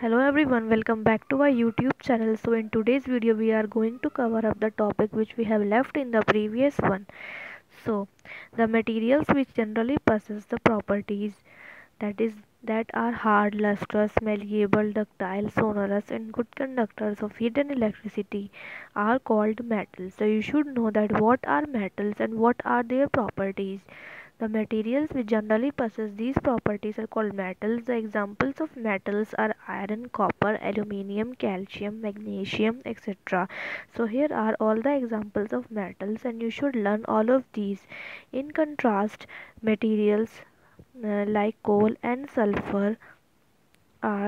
Hello everyone, welcome back to our YouTube channel. So in today's video we are going to cover up the topic which we have left in the previous one. So the materials which generally possess the properties that is that are hard, lustrous, malleable, ductile, sonorous and good conductors of heat and electricity are called metals. So you should know that what are metals and what are their properties. The materials which generally possess these properties are called metals. The examples of metals are iron, copper, aluminium, calcium, magnesium, etc. So here are all the examples of metals and you should learn all of these. In contrast, materials like coal and sulfur are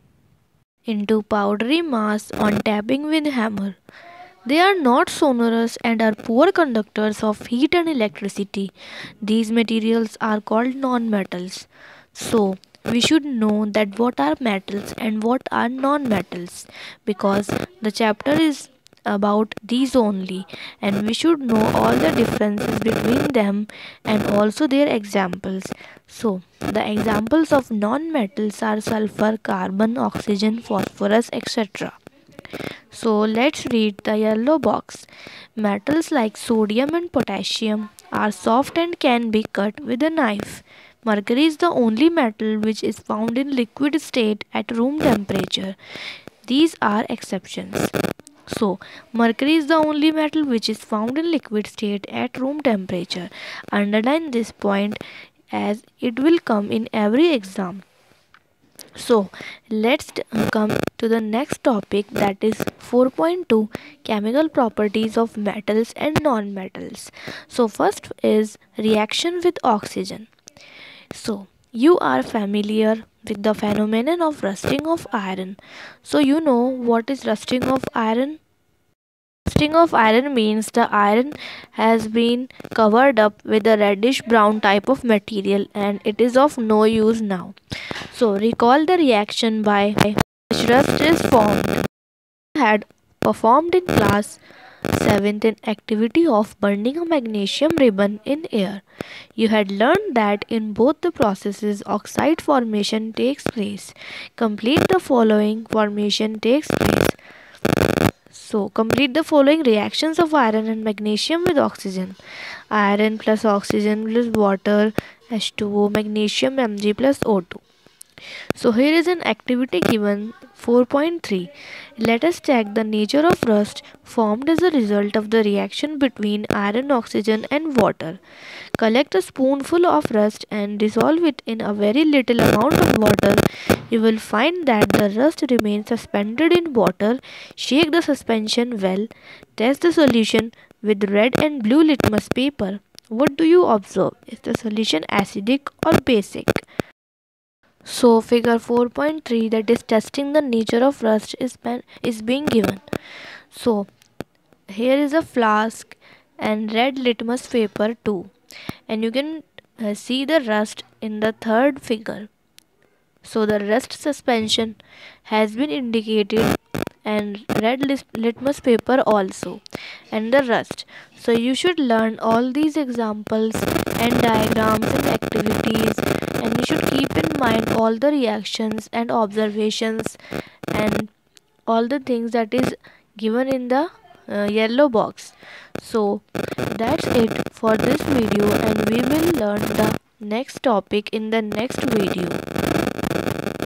into powdery mass on tapping with hammer. They are not sonorous and are poor conductors of heat and electricity. These materials are called non-metals. So, we should know that what are metals and what are non-metals because the chapter is about these only and we should know all the differences between them and also their examples. So, the examples of non-metals are sulfur, carbon, oxygen, phosphorus, etc. So let's read the yellow box. Metals like sodium and potassium are soft and can be cut with a knife. Mercury is the only metal which is found in liquid state at room temperature. These are exceptions. So, mercury is the only metal which is found in liquid state at room temperature. Underline this point as it will come in every exam. So let's come to the next topic, that is 4.2 chemical properties of metals and non-metals. So first is reaction with oxygen. So you are familiar with the phenomenon of rusting of iron. So you know what is rusting of iron? Rusting of iron means the iron has been covered up with a reddish brown type of material and it is of no use now. So recall the reaction by which rust is formed. Had performed in class 7th in activity of burning a magnesium ribbon in air. You had learned that in both the processes oxide formation takes place. Complete the following formation takes place. So complete the following reactions of iron and magnesium with oxygen. Iron plus oxygen plus water H2O, magnesium Mg plus O2. So here is an activity given 4.3. Let us check the nature of rust formed as a result of the reaction between iron, oxygen and water. Collect a spoonful of rust and dissolve it in a very little amount of water. You will find that the rust remains suspended in water. Shake the suspension well. Test the solution with red and blue litmus paper. What do you observe? Is the solution acidic or basic? So figure 4.3, that is testing the nature of rust is being given. So here is a flask and red litmus paper too, and you can see the rust in the third figure. So the rust suspension has been indicated and red litmus paper also and the rust. So you should learn all these examples and diagrams and activities and you should keep in mind all the reactions and observations and all the things that is given in the yellow box. So that's it for this video and we will learn the next topic in the next video.